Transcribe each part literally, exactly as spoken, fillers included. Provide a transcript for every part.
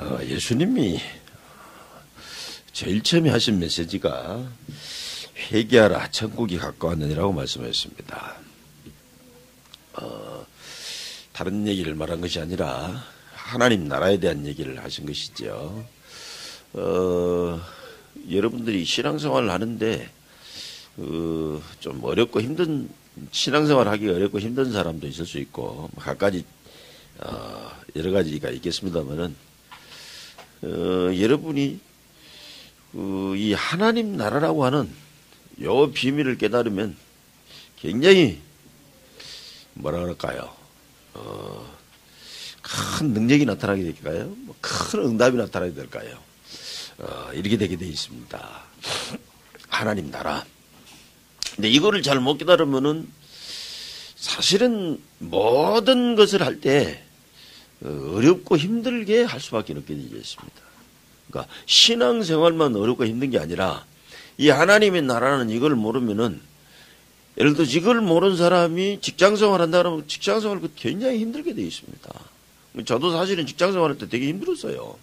어, 예수님이 제일 처음에 하신 메시지가 회개하라 천국이 가까웠느니라고 말씀하셨습니다. 어, 다른 얘기를 말한 것이 아니라 하나님 나라에 대한 얘기를 하신 것이죠. 어, 여러분들이 신앙생활을 하는데 어, 좀 어렵고 힘든 신앙생활 하기 어렵고 힘든 사람도 있을 수 있고 각가지 어, 여러 가지가 있겠습니다만은 어, 여러분이 어, 이 하나님 나라라고 하는 요 비밀을 깨달으면 굉장히 뭐라 그럴까요? 어, 큰 능력이 나타나게 될까요? 뭐 큰 응답이 나타나게 될까요? 어, 이렇게 되게 되어 있습니다. 하나님 나라. 근데 이거를 잘 못 깨달으면은 사실은 모든 것을 할 때 어렵고 힘들게 할 수밖에 없게 되어 있습니다. 그러니까 신앙생활만 어렵고 힘든 게 아니라 이 하나님의 나라는 이걸 모르면은 예를 들어 이걸 모르는 사람이 직장생활 한다 그러면 직장생활 굉장히 힘들게 되어 있습니다. 저도 사실은 직장생활 할 때 되게 힘들었어요.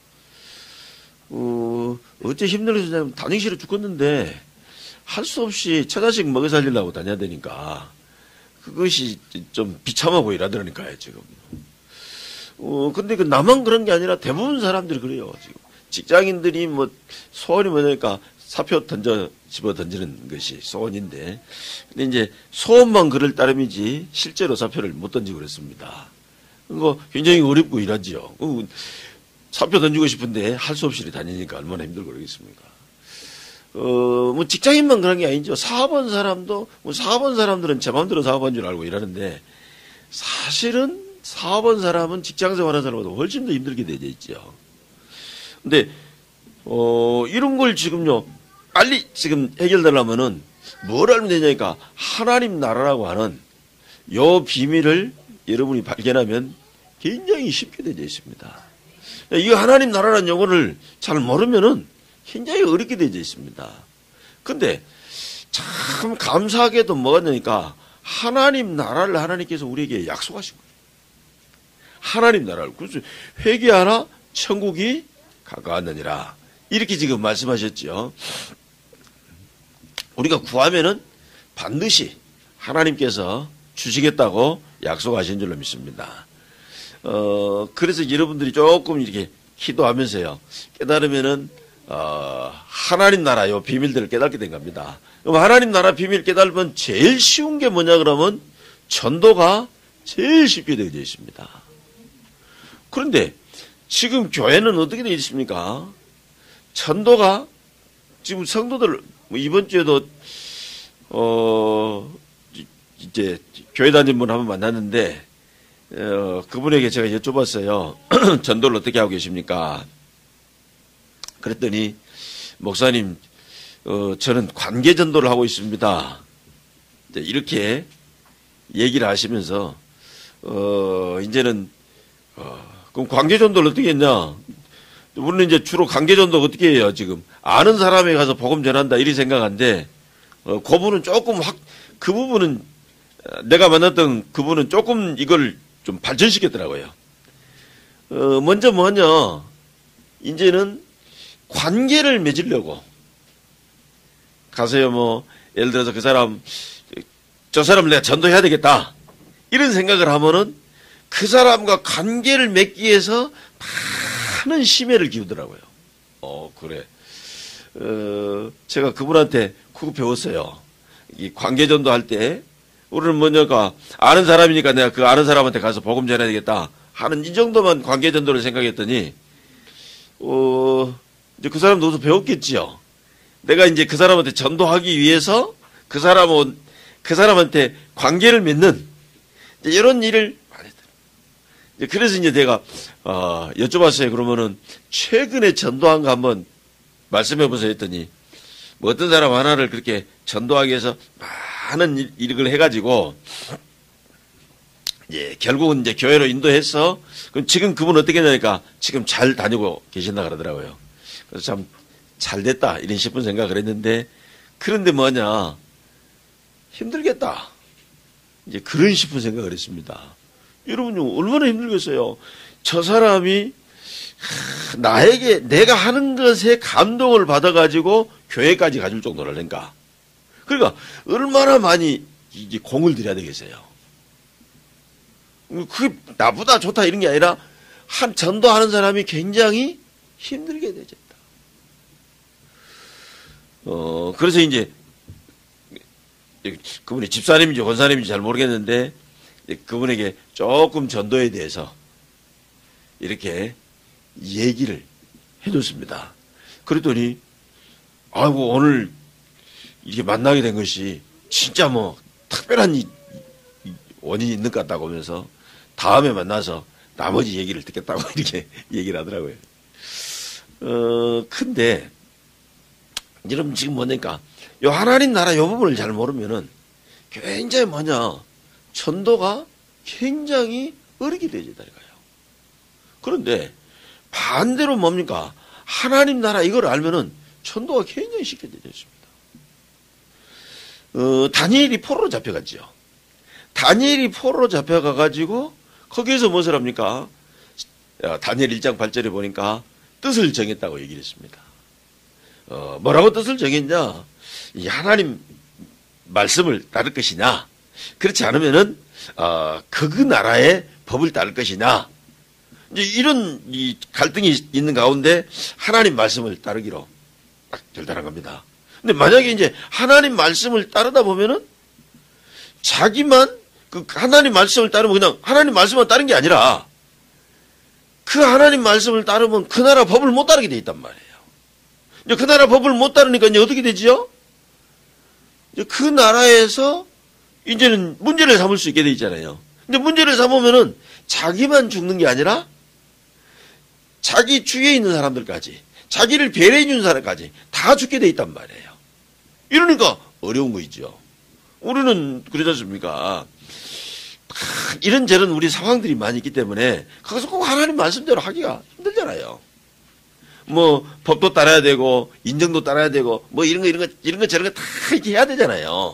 어, 어째 힘들었냐면 다니기 싫어 죽겠는데 할 수 없이 처자식 먹여 살리려고 다녀야 되니까 그것이 좀 비참하고 이러더라니까요, 지금. 어, 근데 그 나만 그런 게 아니라 대부분 사람들이 그래요, 지금. 직장인들이 뭐 소원이 뭐냐니까 사표 던져 집어 던지는 것이 소원인데, 근데 이제 소원만 그럴 따름이지 실제로 사표를 못 던지고 그랬습니다. 그거 굉장히 어렵고 일하지요. 사표 던지고 싶은데 할 수 없이 다니니까 얼마나 힘들고 그러겠습니까? 어, 뭐 직장인만 그런 게 아니죠. 사업한 사람도, 뭐 사업한 사람들은 제 마음대로 사업한 줄 알고 일하는데, 사실은 사업한 사람은 직장 생활하는 사람보다 훨씬 더 힘들게 되어 있죠. 근데, 어, 이런 걸 지금요, 빨리 지금 해결되려면은 뭘 알면 되냐니까, 하나님 나라라고 하는 요 비밀을 여러분이 발견하면 굉장히 쉽게 되어 있습니다. 이 하나님 나라라는 용어를 잘 모르면은 굉장히 어렵게 되어 있습니다. 근데 참 감사하게도 뭐가 되니까 하나님 나라를 하나님께서 우리에게 약속하신 거예요. 하나님 나라를. 그래서 회개하라 천국이 가까웠느니라. 이렇게 지금 말씀하셨죠. 우리가 구하면은 반드시 하나님께서 주시겠다고 약속하신 줄로 믿습니다. 어, 그래서 여러분들이 조금 이렇게 기도하면서요. 깨달으면은 어, 하나님 나라 요 비밀들을 깨닫게 된 겁니다. 그럼 하나님 나라 비밀 깨달으면 제일 쉬운 게 뭐냐 그러면 전도가 제일 쉽게 되어 있습니다. 그런데 지금 교회는 어떻게 되어 있습니까? 전도가 지금 성도들 이번 주에도 어 이제 교회 다니는 분 한번 만났는데 어, 그분에게 제가 여쭤봤어요. 전도를 어떻게 하고 계십니까? 그랬더니 목사님 어, 저는 관계 전도를 하고 있습니다. 이렇게 얘기를 하시면서 어, 이제는 어, 그럼 관계 전도를 어떻게 했냐? 우리는 이제 주로 관계 전도 어떻게 해요? 지금 아는 사람에 가서 복음 전한다 이리 생각한데 어, 그분은 조금 확 그 부분은 내가 만났던 그분은 조금 이걸 좀 발전시켰더라고요. 어, 먼저 뭐냐? 이제는 관계를 맺으려고 가서요 뭐 예를 들어서 그 사람 저 사람을 내가 전도해야 되겠다 이런 생각을 하면은 그 사람과 관계를 맺기 위해서 많은 심혈을 기울더라고요. 어 그래. 어, 제가 그분한테 그거 배웠어요. 이 관계 전도할 때 우리는 뭐냐가 아는 사람이니까 내가 그 아는 사람한테 가서 복음 전해야 되겠다 하는 이 정도만 관계 전도를 생각했더니 어. 이제 그 사람도 어디서 배웠겠지요. 내가 이제 그 사람한테 전도하기 위해서 그 사람은, 그 사람한테 관계를 맺는 이런 일을 많이 했더라고요. 그래서 이제 내가, 어, 여쭤봤어요. 그러면은 최근에 전도한 거 한번 말씀해 보세요 했더니 뭐 어떤 사람 하나를 그렇게 전도하기 위해서 많은 일, 일을 해가지고 예, 결국은 이제 교회로 인도해서 그럼 지금 그분 어떻게 하냐니까 지금 잘 다니고 계신다 그러더라고요. 그래서 참 잘됐다 이런 싶은 생각을 했는데 그런데 뭐냐 힘들겠다 이제 그런 싶은 생각을 했습니다. 여러분 얼마나 힘들겠어요. 저 사람이 나에게 내가 하는 것에 감동을 받아가지고 교회까지 가줄 정도라니까. 그러니까 얼마나 많이 이제 공을 들여야 되겠어요. 그게 나보다 좋다 이런 게 아니라 한 전도하는 사람이 굉장히 힘들게 되졌다. 어 그래서 이제 그분이 집사님인지 권사님인지 잘 모르겠는데 그분에게 조금 전도에 대해서 이렇게 얘기를 해줬습니다. 그랬더니 아이고 오늘 이렇게 만나게 된 것이 진짜 뭐 특별한 이, 이 원인이 있는 것 같다고 하면서 다음에 만나서 나머지 얘기를 듣겠다고 이렇게 얘기를 하더라고요. 어 근데 여러분 지금 뭐니까 요 하나님 나라 요 부분을 잘 모르면은 굉장히 뭐냐 전도가 굉장히 어렵게 되지다니까요. 그런데 반대로 뭡니까 하나님 나라 이걸 알면은 전도가 굉장히 쉽게 되졌습니다. 어, 다니엘이 포로로 잡혀갔죠. 다니엘이 포로로 잡혀가가지고 거기에서 무엇을 합니까? 다니엘 일 장 팔 절에 보니까 뜻을 정했다고 얘기를 했습니다. 어, 뭐라고 뜻을 정했냐? 이 하나님 말씀을 따를 것이냐? 그렇지 않으면은 어, 그 나라의 법을 따를 것이냐? 이제 이런 이 갈등이 있는 가운데 하나님 말씀을 따르기로 딱 결단한 겁니다. 근데 만약에 이제 하나님 말씀을 따르다 보면은 자기만 그 하나님 말씀을 따르면 그냥 하나님 말씀만 따른 게 아니라 그 하나님 말씀을 따르면 그 나라 법을 못 따르게 돼 있단 말이에요. 이제 그 나라 법을 못 따르니까 이제 어떻게 되지요? 이제 그 나라에서 이제는 문제를 삼을 수 있게 돼 있잖아요. 근데 문제를 삼으면은 자기만 죽는 게 아니라 자기 주위에 있는 사람들까지 자기를 배려해 준 사람까지 다 죽게 돼 있단 말이에요. 이러니까 어려운 거죠. 우리는 그러지 않습니까? 이런저런 우리 상황들이 많이 있기 때문에 거기서 꼭 하나님 말씀대로 하기가 힘들잖아요. 뭐 법도 따라야 되고 인정도 따라야 되고 뭐 이런 거 이런 거 이런 거 저런 거 다 이렇게 해야 되잖아요.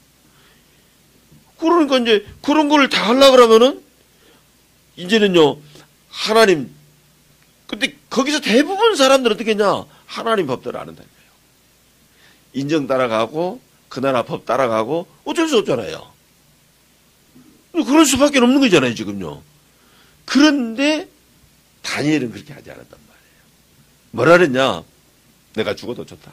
그러니까 이제 그런 걸 다 하려고 그러면은 이제는요 하나님 근데 거기서 대부분 사람들은 어떻게 했냐 하나님 법대로 안 한다는 거예요. 인정 따라가고 그 나라 법 따라가고 어쩔 수 없잖아요. 그럴 수밖에 없는 거잖아요 지금요. 그런데 다니엘은 그렇게 하지 않았단 말이에요. 뭐라 그랬냐 내가 죽어도 좋다.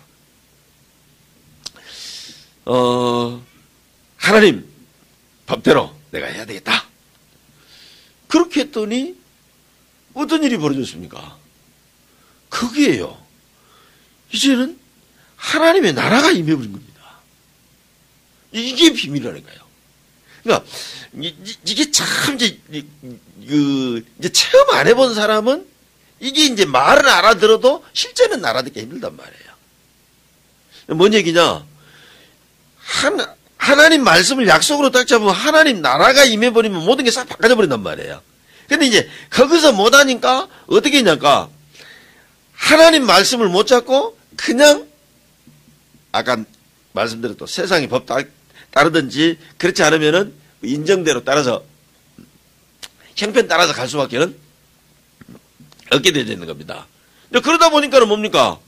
어 하나님 법대로 내가 해야 되겠다. 그렇게 했더니 어떤 일이 벌어졌습니까? 그게요. 이제는 하나님의 나라가 임해버린 겁니다. 이게 비밀이라니까요. 그러니까 이게 참 이제 그 이제 체험 안 해본 사람은 이게 이제 말은 알아들어도 실제는 알아듣기 힘들단 말이에요. 뭔 얘기냐? 한 하나님 말씀을 약속으로 딱 잡으면 하나님 나라가 임해버리면 모든 게 싹 바꿔져 버린단 말이에요. 근데 이제 거기서 못하니까 어떻게 했냐까 하나님 말씀을 못 잡고 그냥 아까 말씀드렸던 세상의 법 따르든지 그렇지 않으면은 인정대로 따라서 형편 따라서 갈 수밖에는 없게 되어 있는 겁니다. 근데 그러다 보니까는 뭡니까?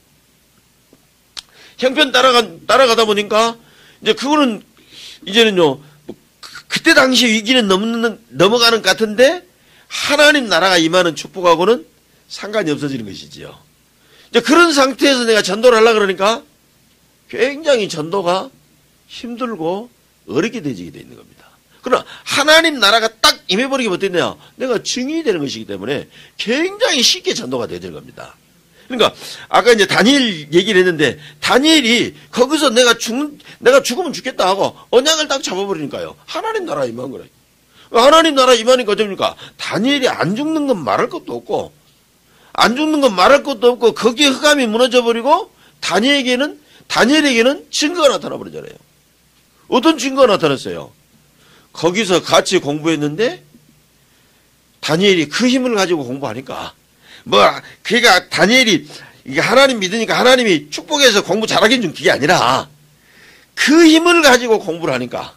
형편 따라가 따라가다 보니까 이제 그거는 이제는요 그때 당시 위기는 넘는 넘어가는 것 같은데 하나님 나라가 임하는 축복하고는 상관이 없어지는 것이지요. 이제 그런 상태에서 내가 전도를 하려고 그러니까 굉장히 전도가 힘들고 어렵게 되지게 돼 있는 겁니다. 그러나 하나님 나라가 딱 임해버리게 어땠냐? 내가 증인이 되는 것이기 때문에 굉장히 쉽게 전도가 되는 겁니다. 그러니까 아까 이제 다니엘 얘기를 했는데 다니엘이 거기서 내가 죽 내가 죽으면 죽겠다 하고 언약을 딱 잡아버리니까요. 하나님 나라 임한 거래. 하나님 나라 임하니까 어쩝니까? 다니엘이 안 죽는 건 말할 것도 없고 안 죽는 건 말할 것도 없고 거기에 흑암이 무너져버리고 다니엘에게는 다니엘에게는 증거가 나타나 버리잖아요. 어떤 증거가 나타났어요? 거기서 같이 공부했는데 다니엘이 그 힘을 가지고 공부하니까 뭐 그러니까 다니엘이 하나님 믿으니까 하나님이 축복해서 공부 잘하긴 준 그게 아니라 그 힘을 가지고 공부를 하니까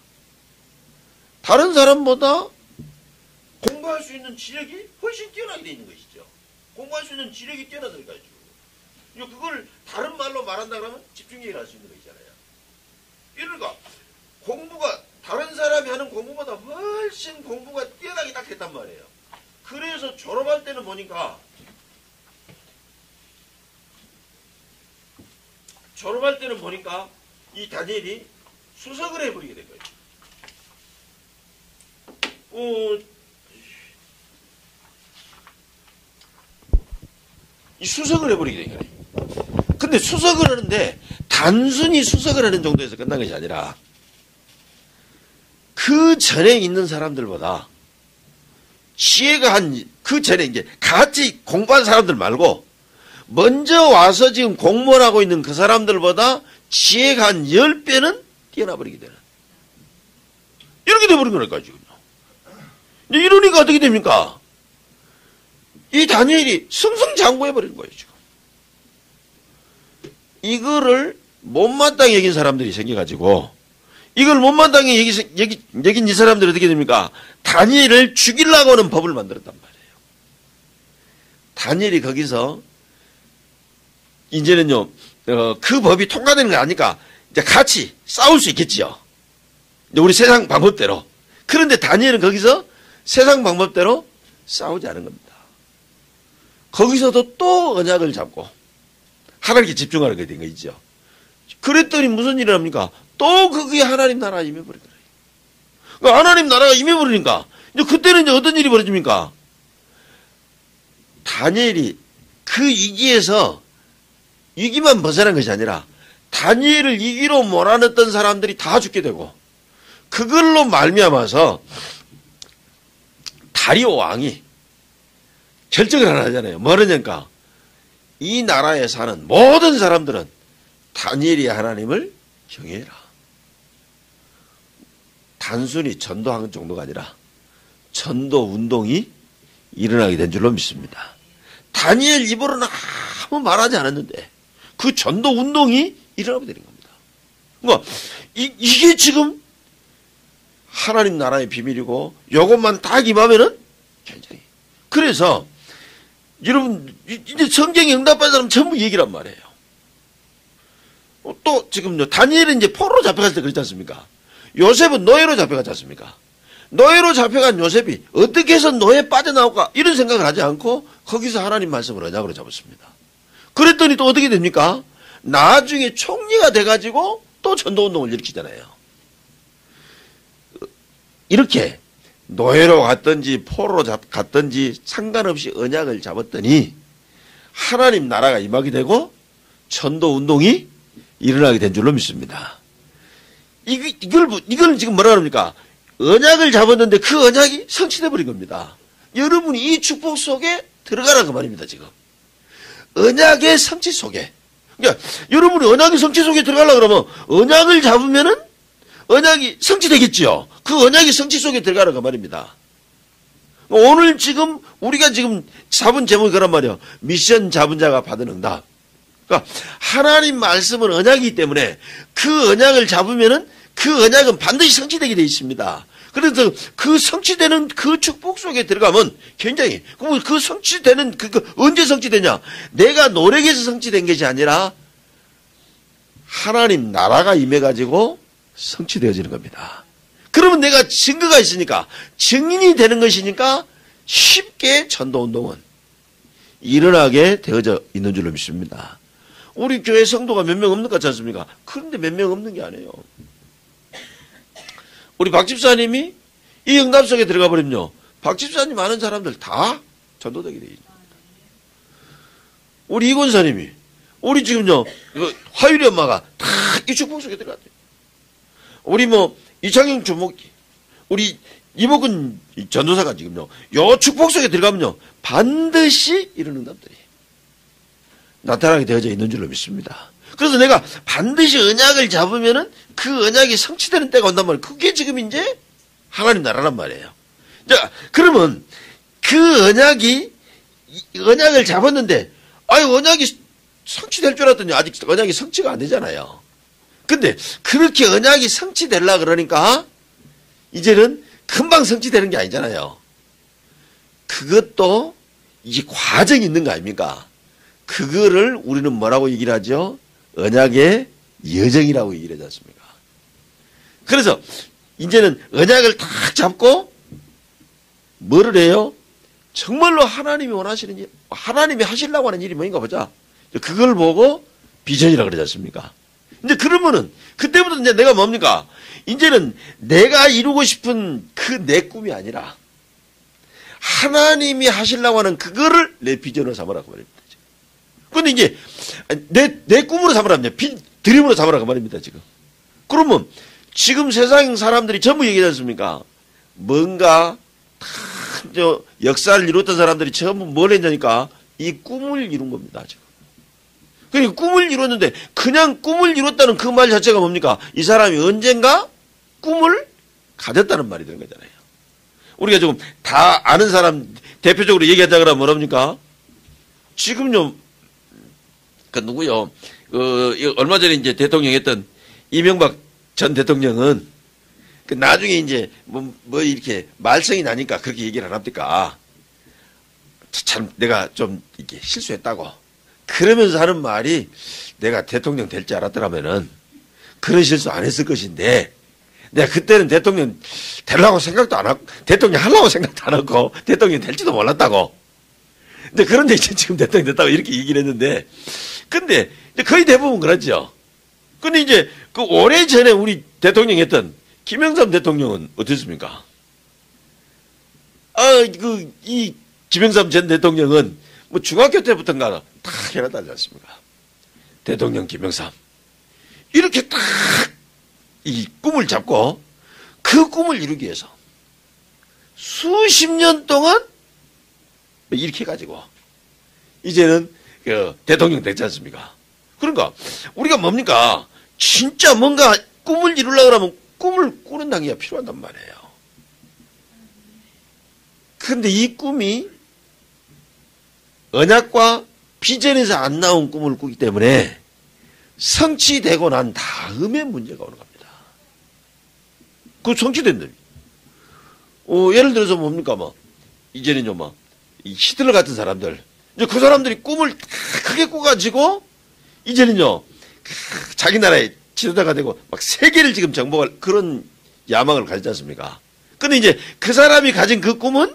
다른 사람보다 공부할 수 있는 지력이 훨씬 뛰어나게 되어 있는 것이죠. 공부할 수 있는 지력이 뛰어나다니까요. 그걸 다른 말로 말한다 그러면 집중력을 할 수 있는 거 있잖아요. 이러니까 공부가 다른 사람이 하는 공부보다 훨씬 공부가 뛰어나게 딱 했단 말이에요. 그래서 졸업할 때는 보니까 졸업할 때는 보니까 이 다니엘이 수석을 해버리게 된 거예요. 어, 이 수석을 해버리게 된 거예요. 근데 수석을 하는데 단순히 수석을 하는 정도에서 끝난 것이 아니라 그 전에 있는 사람들보다 지혜가 한 그 전에 이제 같이 공부한 사람들 말고 먼저 와서 지금 공무원 하고 있는 그 사람들보다 지혜가 한 십 배는 뛰어나버리게 되는 이렇게 돼버린 거니까 지금. 이러니까 어떻게 됩니까? 이 다니엘이 승승장구해버리는 거예요 지금. 이거를 못마땅히 여긴 사람들이 생겨가지고 이걸 못마땅히 여기, 여기, 여긴 이 사람들이 어떻게 됩니까? 다니엘을 죽이려고 하는 법을 만들었단 말이에요. 다니엘이 거기서 이제는요, 어, 그 법이 통과되는 거 아니까 이제 같이 싸울 수 있겠지요. 우리 세상 방법대로. 그런데 다니엘은 거기서 세상 방법대로 싸우지 않은 겁니다. 거기서도 또 언약을 잡고 하나님께 집중하게 된 거 있죠. 그랬더니 무슨 일이 납니까? 또 그게 하나님 나라가 임해버리더라. 그러니까 하나님 나라가 임해버리니까 이제 그때는 이제 어떤 일이 벌어집니까? 다니엘이 그 위기에서 위기만 벗어난 것이 아니라 다니엘을 위기로 몰아넣었던 사람들이 다 죽게 되고 그걸로 말미암아서 다리오 왕이 결정을 하나 하잖아요. 뭐냐니까 이 나라에 사는 모든 사람들은 다니엘이 하나님을 경외해라. 단순히 전도하는 정도가 아니라 전도 운동이 일어나게 된 줄로 믿습니다. 다니엘 입으로는 아무 말하지 않았는데 그 전도 운동이 일어나게 되는 겁니다. 그러니까 이, 이게 지금 하나님 나라의 비밀이고 이것만 딱 임하면은 굉장히. 그래서 여러분 이제 성경에 응답받은 사람 전부 얘기란 말이에요. 또 지금요 다니엘은 이제 포로로 잡혀갔을 때 그렇지 않습니까? 요셉은 노예로 잡혀갔지 않습니까? 노예로 잡혀간 요셉이 어떻게 해서 노예에 빠져나올까 이런 생각을 하지 않고 거기서 하나님 말씀을 언약으로 잡았습니다. 그랬더니 또 어떻게 됩니까? 나중에 총리가 돼가지고 또 전도운동을 일으키잖아요. 이렇게 노예로 갔든지 포로로 잡, 갔든지 상관없이 언약을 잡았더니 하나님 나라가 임하게 되고 전도운동이 일어나게 된 줄로 믿습니다. 이걸, 이걸, 이걸 지금 뭐라 그럽니까? 언약을 잡았는데 그 언약이 성취돼 버린 겁니다. 여러분이 이 축복 속에 들어가라 그 말입니다, 지금. 언약의 성취 속에. 그러니까 여러분이 언약의 성취 속에 들어가려고 그러면 언약을 잡으면은 언약이 성취되겠지요. 그 언약의 성취 속에 들어가라 그 말입니다. 오늘 지금 우리가 지금 잡은 제목이 그란 말이에요. 미션 잡은 자가 받은 응답. 그러니까 하나님 말씀은 언약이기 때문에 그 언약을 잡으면은 그 언약은 반드시 성취되게 되어 있습니다. 그래서 그 성취되는 그 축복 속에 들어가면 굉장히 그 성취되는 그, 그 언제 성취되냐? 내가 노력해서 성취된 것이 아니라 하나님 나라가 임해가지고 성취되어지는 겁니다. 그러면 내가 증거가 있으니까 증인이 되는 것이니까 쉽게 전도운동은 일어나게 되어져 있는 줄로 믿습니다. 우리 교회 성도가 몇 명 없는 것 같지 않습니까? 그런데 몇 명 없는 게 아니에요. 우리 박 집사님이 이 응답 속에 들어가 버리면요. 박 집사님 아는 사람들 다 전도되게 되어 있습니다. 우리 이 권사님이, 우리 지금요, 화율이 엄마가 다 이 축복 속에 들어갔대요. 우리 뭐, 이창영 주목기, 우리 이복은 전도사가 지금요, 요 축복 속에 들어가면요, 반드시 이런 응답들이 나타나게 되어져 있는 줄로 믿습니다. 그래서 내가 반드시 언약을 잡으면은 그 언약이 성취되는 때가 온단 말이에요. 그게 지금 이제 하나님 나라란 말이에요. 자, 그러면 그 언약이, 언약을 잡았는데, 아니, 언약이 성취될 줄 알았더니 아직 언약이 성취가 안 되잖아요. 근데 그렇게 언약이 성취되려 그러니까 이제는 금방 성취되는 게 아니잖아요. 그것도 이 과정이 있는 거 아닙니까? 그거를 우리는 뭐라고 얘기를 하죠? 언약의 여정이라고 얘기를 하지 않습니까? 그래서 이제는 언약을 딱 잡고 뭐를 해요? 정말로 하나님이 원하시는 일, 하나님이 하시려고 하는 일이 뭔가 보자. 그걸 보고 비전이라고 그러지 않습니까? 이제 그러면은 그때부터 이제 내가 뭡니까? 이제는 내가 이루고 싶은 그 내 꿈이 아니라 하나님이 하시려고 하는 그거를 내 비전으로 삼으라고 말입니다. 그런데 이제 내, 내 꿈으로 삼으라면 드림으로 삼으라고 말입니다. 지금. 그러면 지금 세상 사람들이 전부 얘기하지 않습니까? 뭔가 다 저 역사를 이뤘던 사람들이 전부 뭘 했냐니까 이 꿈을 이룬 겁니다. 지금. 그러니까 꿈을 이뤘는데 그냥 꿈을 이뤘다는 그 말 자체가 뭡니까? 이 사람이 언젠가 꿈을 가졌다는 말이 되는 거잖아요. 우리가 조금 다 아는 사람 대표적으로 얘기하자 그러면 뭐랍니까? 지금요, 그 누구요? 어, 얼마 전에 이제 대통령 했던 이명박 전 대통령은 그 나중에 이제 뭐, 뭐 이렇게 말썽이 나니까 그렇게 얘기를 안 합니까? 참 내가 좀 이렇게 실수했다고. 그러면서 하는 말이 내가 대통령 될 줄 알았더라면은 그런 실수 안 했을 것인데 내가 그때는 대통령 되려고 생각도 안 하고 대통령 하려고 생각도 안 하고 대통령 될지도 몰랐다고. 근데 그런데 이제 지금 대통령 됐다고 이렇게 얘기를 했는데 근데 거의 대부분 그렇죠. 근데 이제 그 오래 전에 우리 대통령 했던 김영삼 대통령은 어땠습니까? 아, 그, 이 김영삼 전 대통령은 뭐 중학교 때부터인가 다 해놨다지 않습니까? 대통령 김영삼. 이렇게 딱 이 꿈을 잡고 그 꿈을 이루기 위해서 수십 년 동안 이렇게 해가지고 이제는 그 대통령 됐지 않습니까? 그러니까 우리가 뭡니까? 진짜 뭔가 꿈을 이루려고 하면 꿈을 꾸는 단계가 필요한단 말이에요. 그런데 이 꿈이 언약과 비전에서 안 나온 꿈을 꾸기 때문에 성취되고 난 다음에 문제가 오는 겁니다. 그 성취된다. 어, 예를 들어서 뭡니까, 뭐, 이제는요, 뭐, 이 히틀러 같은 사람들. 이제 그 사람들이 꿈을 크게 꾸가지고, 이제는요, 자기 나라에 지도자가 되고, 막 세계를 지금 정복할 그런 야망을 가지지 않습니까? 근데 이제 그 사람이 가진 그 꿈은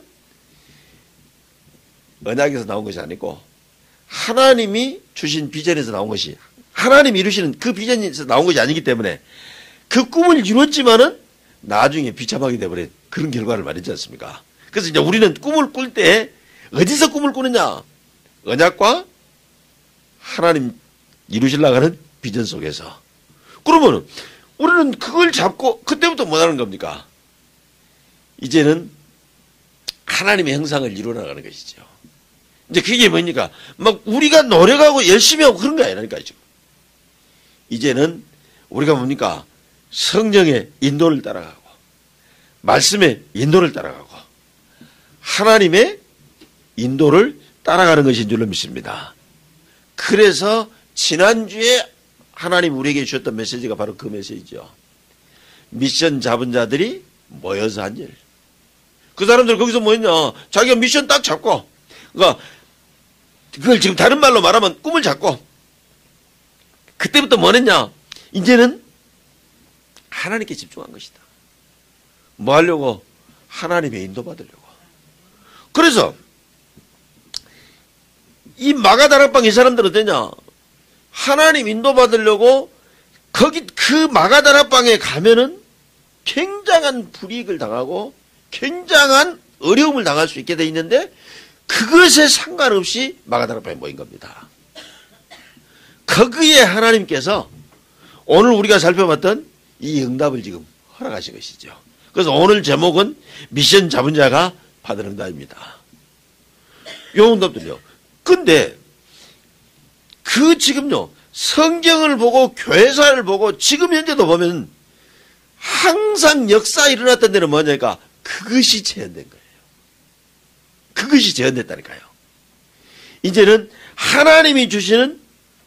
언약에서 나온 것이 아니고, 하나님이 주신 비전에서 나온 것이, 하나님이 이루시는 그 비전에서 나온 것이 아니기 때문에, 그 꿈을 이뤘지만은, 나중에 비참하게 돼버린 그런 결과를 말했지 않습니까? 그래서 이제 우리는 꿈을 꿀 때 어디서 꿈을 꾸느냐? 언약과 하나님 이루시려고 하는 비전 속에서. 그러면 우리는 그걸 잡고 그때부터 뭐 하는 겁니까? 이제는 하나님의 형상을 이루어나가는 것이죠. 이제 그게 뭡니까? 막 우리가 노력하고 열심히 하고 그런 거 아니라니까요. 이제는 우리가 뭡니까? 성령의 인도를 따라가고 말씀의 인도를 따라가고 하나님의 인도를 따라가는 것인 줄로 믿습니다. 그래서 지난주에 하나님 우리에게 주셨던 메시지가 바로 그 메시지죠. 미션 잡은 자들이 모여서 한 일. 그 사람들 거기서 뭐 했냐? 자기가 미션 딱 잡고 그러니까 그걸 지금 다른 말로 말하면 꿈을 잡고 그때부터 뭐 했냐? 이제는 하나님께 집중한 것이다. 뭐 하려고? 하나님의 인도 받으려고. 그래서 이 마가다락방 이 사람들은 어떠냐? 하나님 인도 받으려고 거기 그 마가다락방에 가면은 굉장한 불이익을 당하고 굉장한 어려움을 당할 수 있게 돼 있는데 그것에 상관없이 마가다락방에 모인 겁니다. 거기에 하나님께서 오늘 우리가 살펴봤던 이 응답을 지금 허락하신 것이죠. 그래서 오늘 제목은 미션 잡은 자가 받은 응답입니다. 요 응답들요. 근데 그 지금요 성경을 보고 교회사를 보고 지금 현재도 보면 항상 역사 일어났던 데는 뭐냐니까 그것이 재현된 거예요. 그것이 재현됐다니까요. 이제는 하나님이 주시는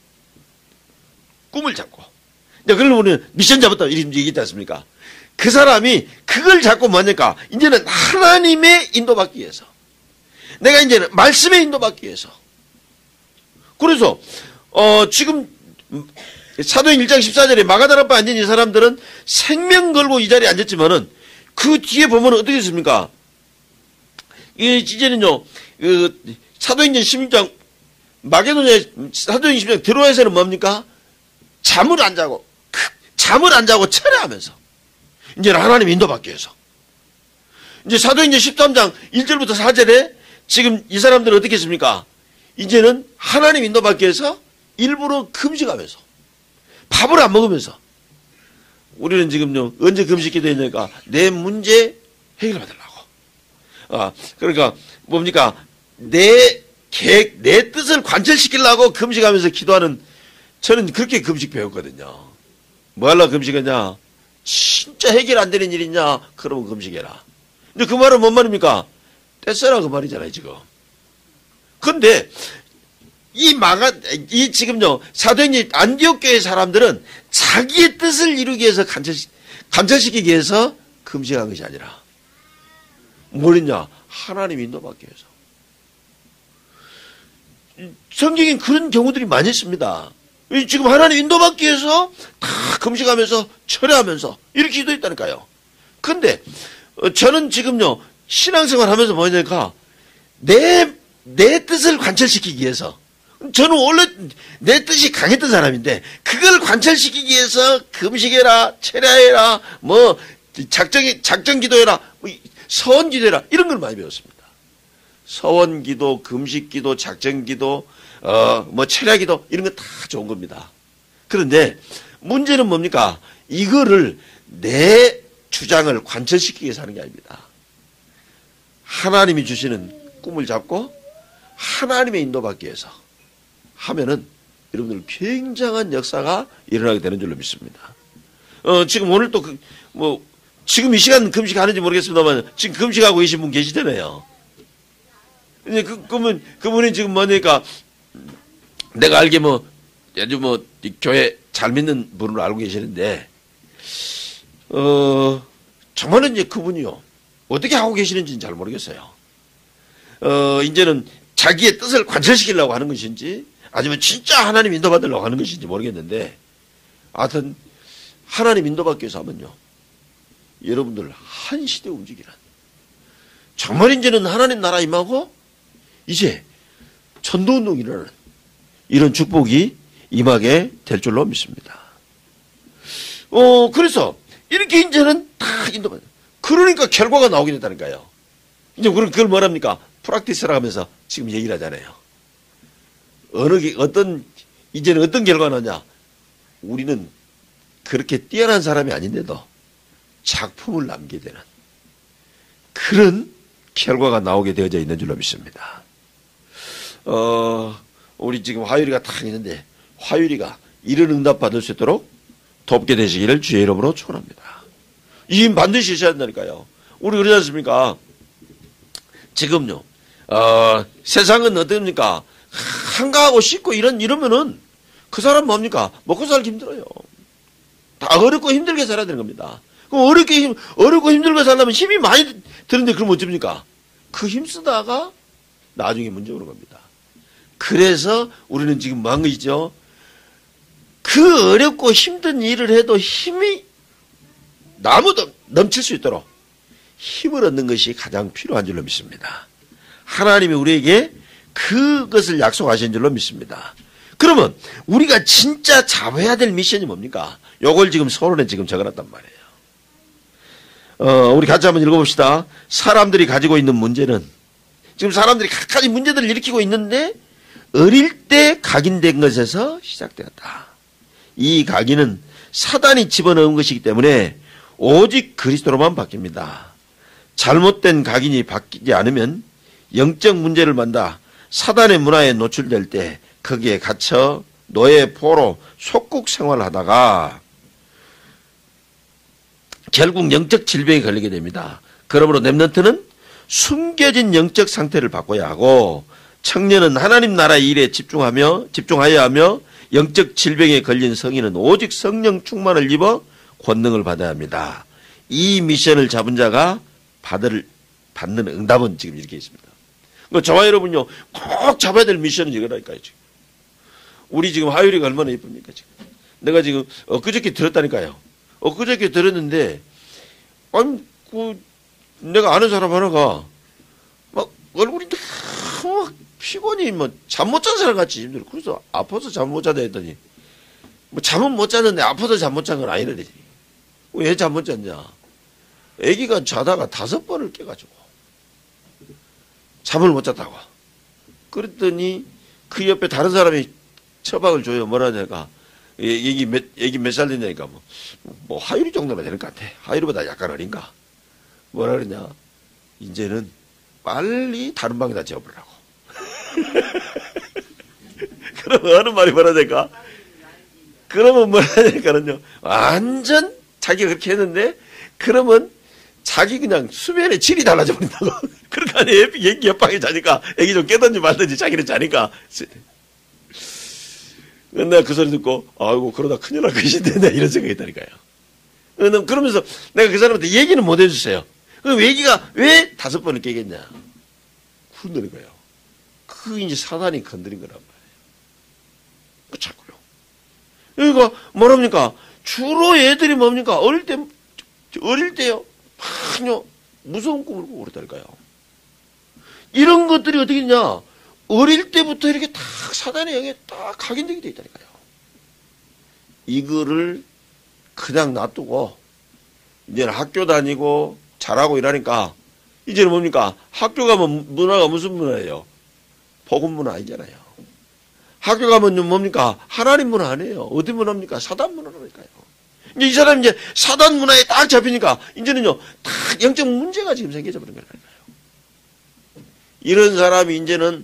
꿈을 잡고 그걸 우리는 미션 잡았다 이렇게 얘기했지 않습니까? 그 사람이 그걸 잡고 뭐냐니까 이제는 하나님의 인도받기 위해서 내가 이제 말씀에 인도받기 위해서. 그래서 어 지금 사도행 일 장 십사 절에 마가다라 앞에 앉은 이 사람들은 생명 걸고 이 자리에 앉았지만은 그 뒤에 보면 어떻게 있습니까? 이 이제는요, 그 사도행전 십육 장 마게도냐 사도행 십육 장 드로아에서는 뭡니까? 잠을 안 자고 잠을 안 자고 철회하면서 이제는 하나님 인도받기 위해서. 이제 사도행전 십삼 장 일 절부터 사 절에 지금 이 사람들은 어떻게 했습니까? 이제는 하나님 인도받기 위해서 일부러 금식하면서 밥을 안 먹으면서 우리는 지금요 언제 금식 기도했냐니까 내 문제 해결받으려고. 아 그러니까 뭡니까 내 계획 내 뜻을 관철시키려고 금식하면서 기도하는 저는 그렇게 금식 배웠거든요. 뭐 하려고 금식했냐? 진짜 해결 안 되는 일이냐? 그러면 금식해라. 근데 그 말은 뭔 말입니까? 떼써라 그 말이잖아요 지금. 근데 이 망한 이 지금요 사도행전 안디옥 교회 사람들은 자기의 뜻을 이루기 위해서 간철시, 간철시키기 위해서 금식한 것이 아니라 뭐랬냐? 하나님 인도받기 위해서. 성경엔 그런 경우들이 많이 있습니다. 지금 하나님 인도받기 위해서 다 금식하면서 철회하면서 이렇게 기도했다니까요. 근데 저는 지금요 신앙생활 하면서 뭐냐니까 내, 내 뜻을 관철시키기 위해서 저는 원래 내 뜻이 강했던 사람인데 그걸 관철시키기 위해서 금식해라 철야해라 뭐 작정 작정기도해라 뭐 서원기도해라 이런 걸 많이 배웠습니다. 서원기도 금식기도 작정기도 어 뭐 철야기도 이런 거 다 좋은 겁니다. 그런데 문제는 뭡니까? 이거를 내 주장을 관철시키기 위해서 하는 게 아닙니다. 하나님이 주시는 꿈을 잡고 하나님의 인도받기 위해서 하면은 여러분들 굉장한 역사가 일어나게 되는 줄로 믿습니다. 어, 지금 오늘 또 그, 뭐, 지금 이 시간 금식하는지 모르겠습니다만 지금 금식하고 계신 분 계시잖아요. 근데 그, 그분, 그분이 지금 뭐니까 내가 알게 뭐, 아주 뭐, 교회 잘 믿는 분으로 알고 계시는데, 어, 정말은 이제 그분이요. 어떻게 하고 계시는지는 잘 모르겠어요. 어, 이제는 자기의 뜻을 관철시키려고 하는 것인지, 아니면 진짜 하나님 인도받으려고 하는 것인지 모르겠는데, 하여튼, 하나님 인도받기 위해서 하면요. 여러분들, 한 시대 움직이란. 정말 이제는 하나님 나라 임하고, 이제, 전도운동이 일어나는, 이런 축복이 임하게 될 줄로 믿습니다. 어, 그래서, 이렇게 이제는 다 인도받아요. 그러니까 결과가 나오게 된다니까요. 이제 그걸 뭐랍니까? 프랙티스라 하면서 지금 얘기를 하잖아요. 어느, 게, 어떤, 이제는 어떤 결과가 나냐? 우리는 그렇게 뛰어난 사람이 아닌데도 작품을 남게 되는 그런 결과가 나오게 되어져 있는 줄로 믿습니다. 어, 우리 지금 화요리가 딱 있는데, 화요리가 이런 응답 받을 수 있도록 돕게 되시기를 주의 이름으로 축원합니다. 이 힘 반드시 있어야 한다니까요. 우리 그러지 않습니까? 지금요, 어, 세상은 어떻습니까? 한가하고 쉽고 이런, 이러면은 그 사람 뭡니까? 먹고 살기 힘들어요. 다 어렵고 힘들게 살아야 되는 겁니다. 그럼 어렵게 힘, 어렵고 힘들게 살려면 힘이 많이 드는데 그럼 어쩝니까? 그 힘 쓰다가 나중에 문제 오는 겁니다. 그래서 우리는 지금 뭐 한 것이죠? 그 어렵고 힘든 일을 해도 힘이 나무도 넘칠 수 있도록 힘을 얻는 것이 가장 필요한 줄로 믿습니다. 하나님이 우리에게 그것을 약속하신 줄로 믿습니다. 그러면 우리가 진짜 잡아야 될 미션이 뭡니까? 요걸 지금 서론에 지금 적어놨단 말이에요. 어, 우리 같이 한번 읽어봅시다. 사람들이 가지고 있는 문제는 지금 사람들이 각가지 문제들을 일으키고 있는데 어릴 때 각인된 것에서 시작되었다. 이 각인은 사단이 집어넣은 것이기 때문에 오직 그리스도로만 바뀝니다. 잘못된 각인이 바뀌지 않으면 영적 문제를 만나 사단의 문화에 노출될 때 거기에 갇혀 노예 포로 속국 생활을 하다가 결국 영적 질병에 걸리게 됩니다. 그러므로 렘넌트는 숨겨진 영적 상태를 바꿔야 하고 청년은 하나님 나라 일에 집중하며 집중하여야 하며 영적 질병에 걸린 성인은 오직 성령 충만을 입어 권능을 받아야 합니다. 이 미션을 잡은 자가 받을 받는 응답은 지금 이렇게 있습니다. 그 저와 여러분요, 꼭 잡아야 될 미션은 이거라니까요, 지금. 우리 지금 하율이가 얼마나 예쁩니까, 지금. 내가 지금 엊그저께 들었다니까요. 엊그저께 들었는데, 아니, 그, 내가 아는 사람 하나가, 막, 얼굴이 너무 피곤이, 뭐, 잠 못 잔 사람 같이 힘들어. 그래서 아파서 잠 못 자다 했더니, 뭐, 잠은 못 잤는데 아파서 잠 못 잔 건 아니래. 왜 잠 못 잤냐? 애기가 자다가 다섯 번을 깨가지고, 잠을 못 잤다고. 그랬더니, 그 옆에 다른 사람이 처박을 줘요. 뭐라 하냐니까, 애기 몇, 애기 몇 살 되냐니까, 뭐, 뭐, 하율이 정도는 될 것 같아. 하율이보다 약간 어린가? 뭐라 그러냐? 이제는 빨리 다른 방에다 재워보라고. 그러면 어느 말이 뭐라 하니까? 그러면 뭐라 하니까는요, 완전 자기가 그렇게 했는데, 그러면 자기 그냥 수면의 질이 달라져 버린다고. 그러니까 애기, 애기 옆방에 자니까, 애기 좀 깨든지 말든지 자기는 자니까. 내가 그 소리 듣고, 아이고, 그러다 큰일 날 것인데, 내가 이런 생각이 있다니까요. 그러면서 내가 그 사람한테 얘기는 못 해주세요. 그럼 애기가 왜 다섯 번을 깨겠냐? 그런다는 거예요. 그 이제 사단이 건드린 거란 말이에요. 그 자꾸요. 그러니까 뭐랍니까? 주로 애들이 뭡니까? 어릴 때, 어릴 때요. 많이 무서운 꿈을 꾸고 그랬다니까요. 이런 것들이 어떻게 되냐? 어릴 때부터 이렇게 딱 사단의 영에 딱 각인되게 돼 있다니까요. 이거를 그냥 놔두고, 이제는 학교 다니고, 잘하고 이러니까, 이제는 뭡니까? 학교 가면 문화가 무슨 문화예요? 복음 문화 아니잖아요. 학교 가면 뭡니까? 하나님 문화 아니에요. 어디 문화입니까? 사단 문화라니까요. 이제 이 사람이 이제 사단 문화에 딱 잡히니까, 이제는요, 딱 영적 문제가 지금 생겨져 버린 거라니까요. 이런 사람이 이제는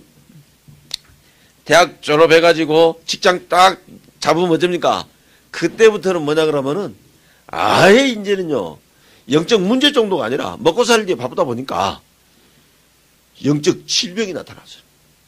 대학 졸업해가지고 직장 딱 잡으면 어쩝니까? 그때부터는 뭐냐 그러면은, 아예 이제는요, 영적 문제 정도가 아니라 먹고 살기에 바쁘다 보니까 영적 질병이 나타났어요.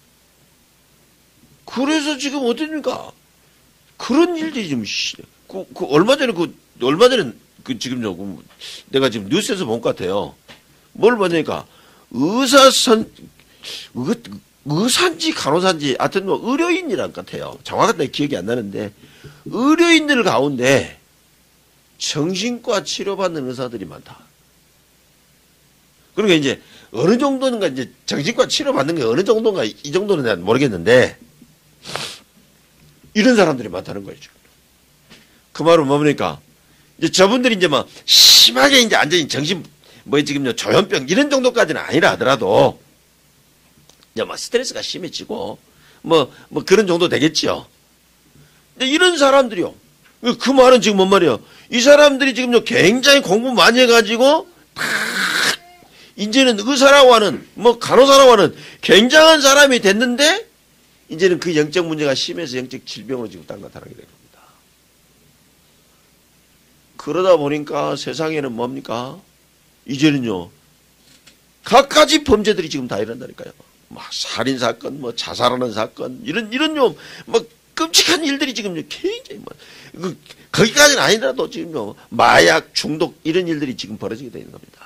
그래서 지금 어떻습니까? 그런 일들이 좀, 그, 그, 얼마 전에 그, 얼마 전에 그 지금요, 그 내가 지금 뉴스에서 본 것 같아요. 뭘 보니까 의사선, 의, 의사인지 간호사인지, 하여튼 뭐 의료인이란 것 같아요. 정확하게 기억이 안 나는데, 의료인들 가운데 정신과 치료받는 의사들이 많다. 그러니까 이제 어느 정도인가 이제 정신과 치료받는 게 어느 정도인가 이 정도는 난 모르겠는데 이런 사람들이 많다는 거죠. 그 말은 뭡니까? 이제 저분들이 이제 뭐 심하게 이제 완전히 정신 뭐 지금 조현병 이런 정도까지는 아니라 하더라도 이제 뭐 스트레스가 심해지고 뭐 뭐 그런 정도 되겠지요. 근데 이런 사람들이요. 그 말은 지금 뭔 말이에요? 이 사람들이 지금요, 굉장히 공부 많이 해가지고, 탁, 이제는 의사라고 하는, 뭐, 간호사라고 하는 굉장한 사람이 됐는데, 이제는 그 영적 문제가 심해서 영적 질병으로 지금 딱 나타나게 된 겁니다. 그러다 보니까 세상에는 뭡니까? 이제는요, 각가지 범죄들이 지금 다 일어난다니까요. 뭐, 살인사건, 뭐, 자살하는 사건, 이런, 이런요, 뭐, 끔찍한 일들이 지금 굉장히 뭐, 그, 거기까지는 아니더라도 지금요, 마약, 중독, 이런 일들이 지금 벌어지게 되는 겁니다.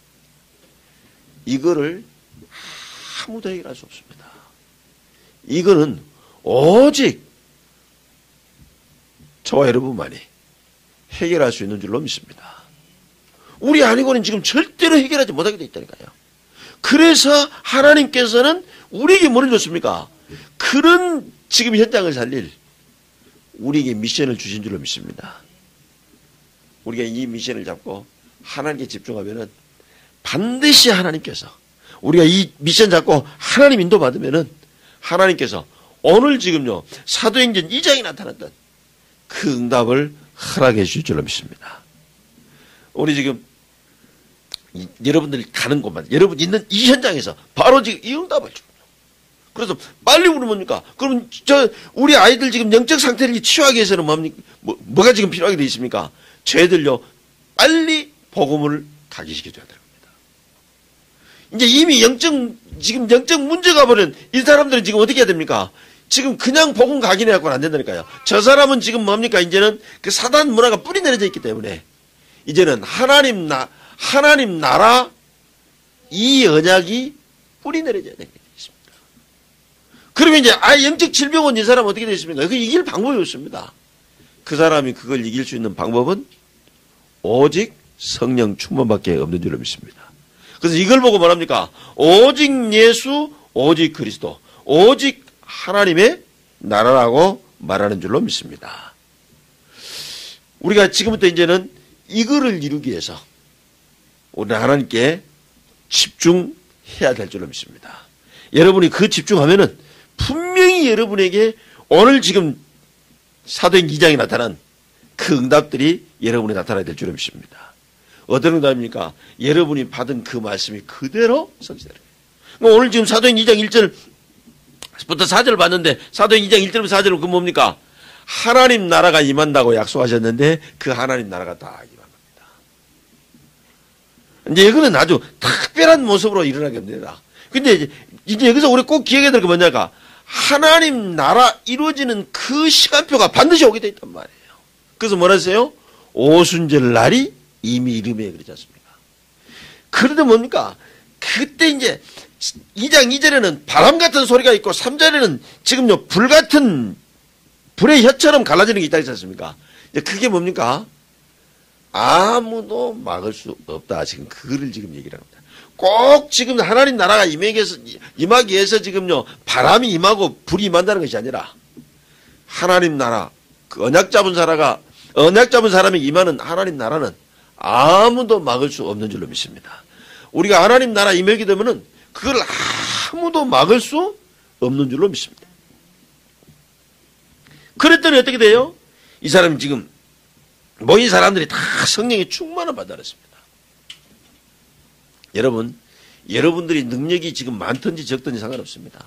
이거를 아무도 해결할 수 없습니다. 이거는 오직 저와 여러분만이 해결할 수 있는 줄로 믿습니다. 우리 아니고는 지금 절대로 해결하지 못하게 돼 있다니까요. 그래서 하나님께서는 우리에게 뭐를 줬습니까? 그런 지금 현장을 살릴 우리에게 미션을 주신 줄로 믿습니다. 우리가 이 미션을 잡고 하나님께 집중하면은 반드시 하나님께서 우리가 이 미션 잡고 하나님 인도 받으면은 하나님께서 오늘 지금요 사도행전 이 장에 나타났던 그 응답을 허락해 주실 줄로 믿습니다. 우리 지금 이, 여러분들이 가는 곳만 여러분 있는 이 현장에서 바로 지금 이 응답을 줍니다. 그래서 빨리 우리 뭡니까? 그럼 저 우리 아이들 지금 영적 상태를 치유하기 위해서는 뭡니까? 뭐, 뭐가 지금 필요하게 되어 있습니까? 저희들요 빨리 복음을 각인시켜줘야 됩니다. 이제 이미 영적 지금 영적 문제가 버린 이 사람들은 지금 어떻게 해야 됩니까? 지금 그냥 복음 각인해갖고는 안 된다니까요. 저 사람은 지금 뭡니까? 이제는 그 사단 문화가 뿌리 내려져 있기 때문에 이제는 하나님 나 하나님 나라 이 언약이 뿌리 내려져야 되겠습니다. 그러면 이제 아 영적 질병 온 이 사람 어떻게 되십니까? 그 이길 방법이 없습니다. 그 사람이 그걸 이길 수 있는 방법은 오직 성령 충만밖에 없는 줄로 믿습니다. 그래서 이걸 보고 뭐랍니까? 오직 예수, 오직 그리스도, 오직 하나님의 나라라고 말하는 줄로 믿습니다. 우리가 지금부터 이제는 이거를 이루기 위해서 우리 하나님께 집중해야 될 줄로 믿습니다. 여러분이 그 집중하면은 분명히 여러분에게 오늘 지금 사도행 이 장에 나타난 그 응답들이 여러분에 나타나야 될 줄로 믿습니다. 어떤 응답입니까? 여러분이 받은 그 말씀이 그대로 성취되는 거예요. 오늘 지금 사도행 이 장 일 절부터 사 절 봤는데 사도행 이 장 일 절부터 사 절은 그 뭡니까? 하나님 나라가 임한다고 약속하셨는데 그 하나님 나라가 다 임한 겁니다. 이제 이거는 아주 특별한 모습으로 일어나게 됩니다. 근데 이제, 이제 여기서 우리 꼭 기억해야 될 게 뭐냐가 하나님 나라 이루어지는 그 시간표가 반드시 오게 돼 있단 말이에요. 그래서 뭐라 했어요? 오순절 날이 이미 이름에 그러지 않습니까? 그런데 뭡니까? 그때 이제 이 장 이 절에는 바람 같은 소리가 있고 삼 절에는 지금요 불 같은 불의 혀처럼 갈라지는 게 있다 했지 않습니까? 그게 뭡니까? 아무도 막을 수 없다. 지금 그거를 지금 얘기를 합니다. 꼭 지금 하나님 나라가 임하기 위해서, 임하기 위해서 지금요 바람이 임하고 불이 임한다는 것이 아니라 하나님 나라, 그 언약 잡은 사람가 언약 잡은 사람이 임하는 하나님 나라는 아무도 막을 수 없는 줄로 믿습니다. 우리가 하나님 나라 임하게 되면은 그걸 아무도 막을 수 없는 줄로 믿습니다. 그랬더니 어떻게 돼요? 이 사람이 지금 모인 사람들이 다 성령의 충만을 받아냈습니다. 여러분, 여러분들이 능력이 지금 많든지 적든지 상관없습니다.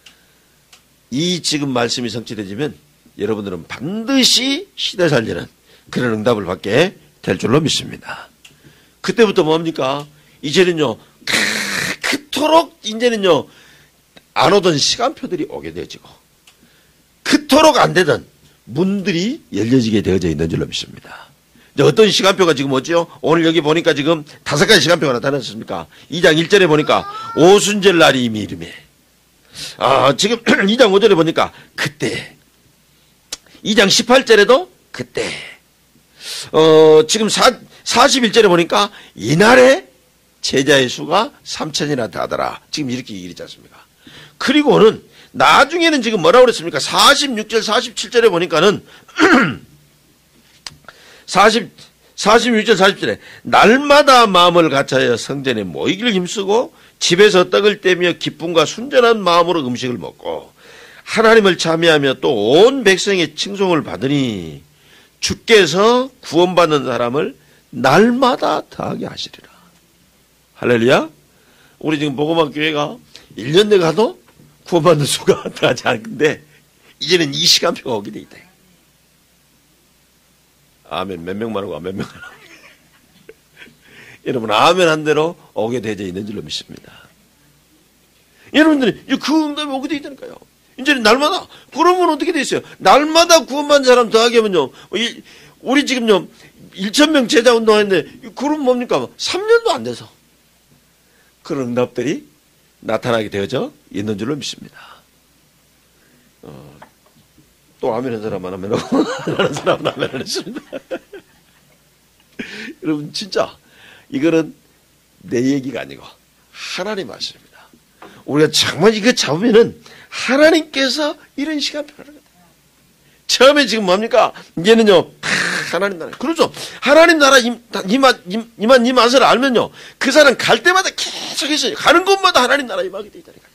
이 지금 말씀이 성취되지면 여러분들은 반드시 시대 살리는 그런 응답을 받게 될 줄로 믿습니다. 그때부터 뭡니까? 이제는요, 그토록 이제는요, 안 오던 시간표들이 오게 되어지고, 그토록 안 되던 문들이 열려지게 되어져 있는 줄로 믿습니다. 이제 어떤 시간표가 지금 뭐죠? 오늘 여기 보니까 지금 다섯 가지 시간표가 나타났습니까? 이 장 일 절에 보니까 오순절 날이 이미 이름에. 아, 지금 이 장 오 절에 보니까 그때. 이 장 십팔 절에도 그때. 어, 지금 사, 사십일 절에 보니까 이날에 제자의 수가 삼천이나 다더라. 지금 이렇게 얘기했지 않습니까? 그리고는 나중에는 지금 뭐라고 그랬습니까? 사십육 절, 사십칠 절에 보니까는 사십, 사십육 절, 사십 절에 날마다 마음을 같이하여 성전에 모이기를 힘쓰고 집에서 떡을 떼며 기쁨과 순전한 마음으로 음식을 먹고 하나님을 찬미하며 또 온 백성의 칭송을 받으니 주께서 구원받는 사람을 날마다 더하게 하시리라. 할렐루야. 우리 지금 복음학 교회가 일 년 내 가도 구원받는 수가 더하지 않는데 이제는 이 시간표가 오게 돼 있다. 아멘. 몇 명만 하고 몇 명만 하고. 여러분 아멘 한 대로 오게 되어 있는 줄로 믿습니다. 여러분들이 그 응답이 오게 되어 있다니까요. 이제는 날마다. 그러면 어떻게 돼 있어요? 날마다 구원받는 사람 더하게 하면요. 우리 지금요 일천 명 제자 운동했는데 그럼 뭡니까? 삼 년도 안 돼서 그런 응답들이 나타나게 되어져 있는 줄로 믿습니다. 어, 또 아멘 한 사람 안 하면 하고 하는 사람은 아멘 안 했습니다. 여러분 진짜 이거는 내 얘기가 아니고 하나님 말씀입니다. 우리가 정말 이거 잡으면은 하나님께서 이런 시간표를 하는 거예요. 처음에 지금 뭡니까? 이제는요 하나님 나라. 그렇죠. 하나님 나라 임한 임한 이 맛을 알면요 그 사람 갈 때마다 계속해서 가는 곳마다 하나님 나라 임하게 돼 있다니까요.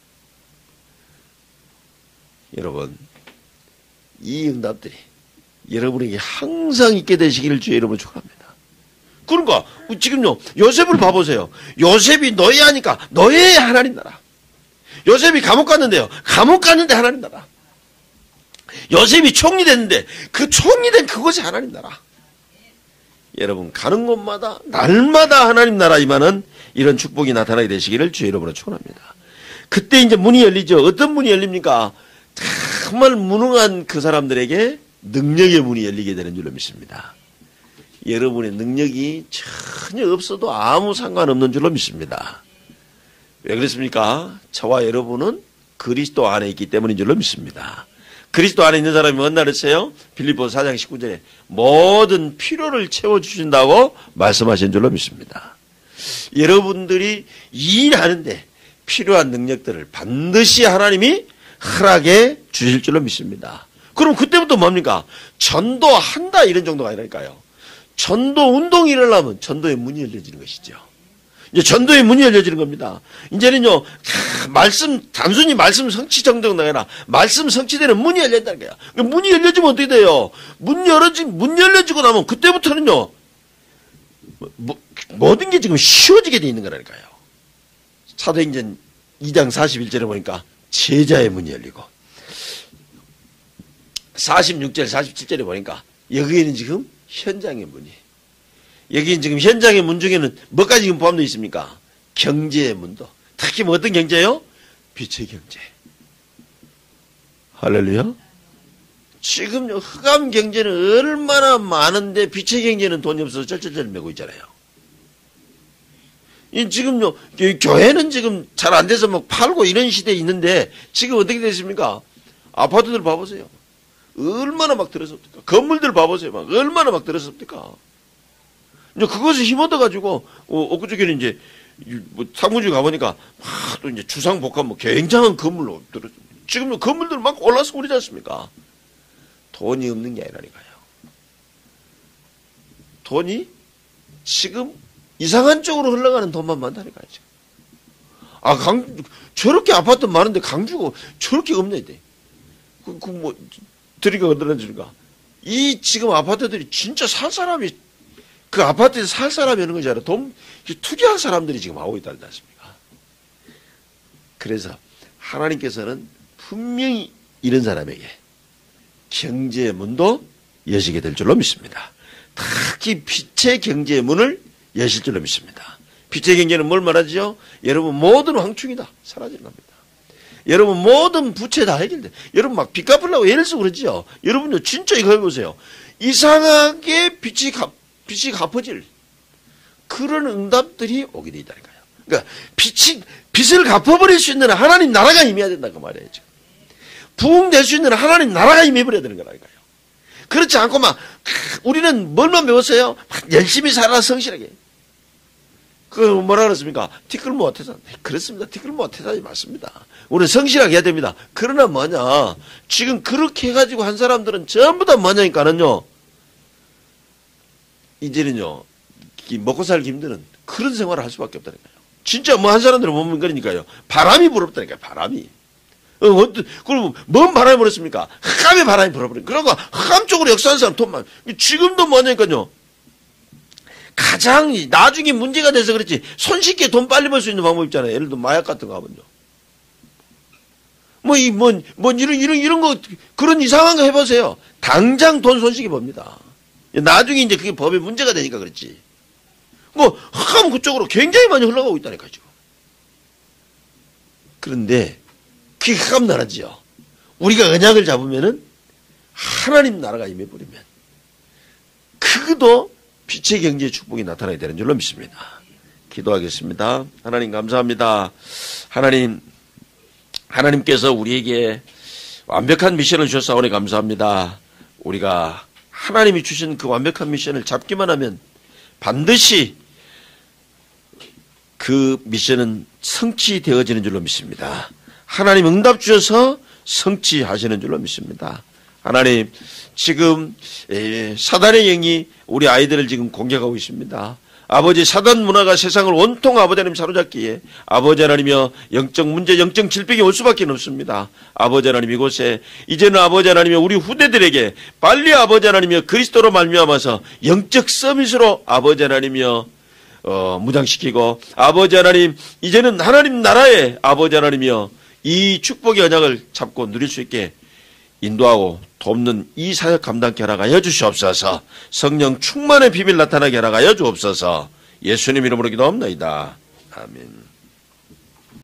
여러분 이 응답들이 여러분에게 항상 있게 되시기를 주의 이름으로 축원합니다. 그러니까 지금요 요셉을 봐보세요. 요셉이 노예하니까 노예의 하나님 나라. 요셉이 감옥 갔는데요. 감옥 갔는데 하나님 나라. 요셉이 총리 됐는데 그 총리 된 그것이 하나님 나라. 여러분 가는 곳마다 날마다 하나님 나라 임하는 이런 축복이 나타나게 되시기를 주의 이름으로 축원합니다. 그때 이제 문이 열리죠. 어떤 문이 열립니까? 정말 무능한 그 사람들에게 능력의 문이 열리게 되는 줄로 믿습니다. 여러분의 능력이 전혀 없어도 아무 상관없는 줄로 믿습니다. 왜 그렇습니까? 저와 여러분은 그리스도 안에 있기 때문인 줄로 믿습니다. 그리스도 안에 있는 사람이 뭔 말했어요? 빌립보서 사 장 십구 절에 모든 필요를 채워주신다고 말씀하신 줄로 믿습니다. 여러분들이 일하는데 필요한 능력들을 반드시 하나님이 허락해 주실 줄로 믿습니다. 그럼 그때부터 뭡니까? 전도한다 이런 정도가 아니라니까요. 전도 운동이 일어나면 전도의 문이 열려지는 것이죠. 이제 전도의 문이 열려지는 겁니다. 이제는요, 말씀, 단순히 말씀 성취 정도가 아니라 말씀 성취되는 문이 열린다는 거야. 문이 열려지면 어떻게 돼요? 문 열어지, 문 열려지고 나면 그때부터는요, 뭐, 모든 게 지금 쉬워지게 돼 있는 거라니까요. 사도행전 이 장 사십일 절에 보니까 제자의 문이 열리고, 사십육 절, 사십칠 절에 보니까 여기에는 지금 현장의 문이, 여기 지금 현장의 문 중에는 뭐까지 지금 포함되어 있습니까? 경제의 문도. 특히 뭐 어떤 경제요? 빛의 경제. 할렐루야. 지금 흑암 경제는 얼마나 많은데 빛의 경제는 돈이 없어서 쩔쩔쩔 매고 있잖아요. 이 지금요, 교회는 지금 잘 안 돼서 막 팔고 이런 시대에 있는데 지금 어떻게 됐습니까? 아파트들 봐보세요. 얼마나 막 들었습니까? 건물들 봐보세요. 막 얼마나 막 들었습니까? 이제 그것을 힘얻어가지고, 어, 엊그저께는 이제, 뭐, 상무지 가보니까, 막 또 이제 주상복합 뭐, 굉장한 건물로 들었습니다. 지금 건물들 막 올라서 오르지 않습니까? 돈이 없는 게 아니라니까요. 돈이 지금 이상한 쪽으로 흘러가는 돈만 많다니까요, 지금. 아, 강, 저렇게 아파트 많은데 강주가 저렇게 없네, 돼. 그, 그 뭐, 드리가 어디라니까. 이 지금 아파트들이 진짜 살 사람이 그 아파트에서 살 사람이 오는 것이 아니라 돈, 투기할 사람들이 지금 하고 있다지 않습니까? 그래서 하나님께서는 분명히 이런 사람에게 경제의 문도 여시게 될 줄로 믿습니다. 특히 빛의 경제의 문을 여실 줄로 믿습니다. 빛의 경제는 뭘 말하죠? 여러분 모든 황충이다 사라지는 겁니다. 여러분 모든 부채 다 해결돼. 여러분 막 빚 갚으려고 애를 쓰고 그러죠. 여러분도 진짜 이거 해보세요. 이상하게 빚이 갚 빚이 갚아질 그런 응답들이 오게 돼 있다니까요. 그러니까 빚이, 빚을 갚아버릴 수 있는 하나님 나라가 임해야 된다고 말이에요. 지금. 부흥될 수 있는 하나님 나라가 임해버려야 되는 거라니까요. 그렇지 않고 막 우리는 뭘만 배웠어요? 막 열심히 살아 성실하게. 그 뭐라 그랬습니까? 티끌 모아 태산. 그렇습니다. 티끌 모아 태산이 맞습니다. 우리는 성실하게 해야 됩니다. 그러나 뭐냐? 지금 그렇게 해가지고 한 사람들은 전부 다 뭐냐니까는요. 이제는요, 먹고 살기 힘드는 그런 생활을 할 수밖에 없다니까요. 진짜 뭐 한 사람들은 보면 그러니까요. 바람이 불었다니까요, 바람이. 어, 어떤, 그럼 뭔 바람이 불었습니까? 흑암의 바람이 불어버린. 그러니까 흑암 쪽으로 역사하는 사람 돈만. 지금도 뭐냐니까요. 가장 나중에 문제가 돼서 그렇지, 손쉽게 돈 빨리 벌 수 있는 방법 있잖아요. 예를 들어 마약 같은 거 하면요. 뭐, 이, 뭐, 뭐, 이런, 이런, 이런 거, 그런 이상한 거 해보세요. 당장 돈 손쉽게 법니다. 나중에 이제 그게 법에 문제가 되니까 그렇지. 뭐, 흑암 그쪽으로 굉장히 많이 흘러가고 있다니까요, 지금. 그런데, 그게 흑암 나라지요. 우리가 언약을 잡으면은, 하나님 나라가 임해버리면, 그것도 빛의 경제의 축복이 나타나게 되는 줄로 믿습니다. 기도하겠습니다. 하나님 감사합니다. 하나님, 하나님께서 우리에게 완벽한 미션을 주셨사오니 감사합니다. 우리가 하나님이 주신 그 완벽한 미션을 잡기만 하면 반드시 그 미션은 성취되어지는 줄로 믿습니다. 하나님 응답 주셔서 성취하시는 줄로 믿습니다. 하나님, 지금 사단의 영이 우리 아이들을 지금 공격하고 있습니다. 아버지, 사단 문화가 세상을 온통 아버지 하나님 사로잡기에 아버지 하나님이여 영적 문제, 영적 질병이 올 수밖에 없습니다. 아버지 하나님 이곳에 이제는 아버지 하나님이여 우리 후대들에게 빨리 아버지 하나님이여 그리스도로 말미암아서 영적 서밋으로 아버지 하나님이여 어, 무장시키고 아버지 하나님 이제는 하나님 나라에 아버지 하나님이여 이 축복의 언약을 잡고 누릴 수 있게 인도하고 돕는 이 사역 감당케 하라가여 주시옵소서. 성령 충만의 비밀 나타나게 하라가여 주옵소서. 예수님 이름으로 기도합니다. 아멘.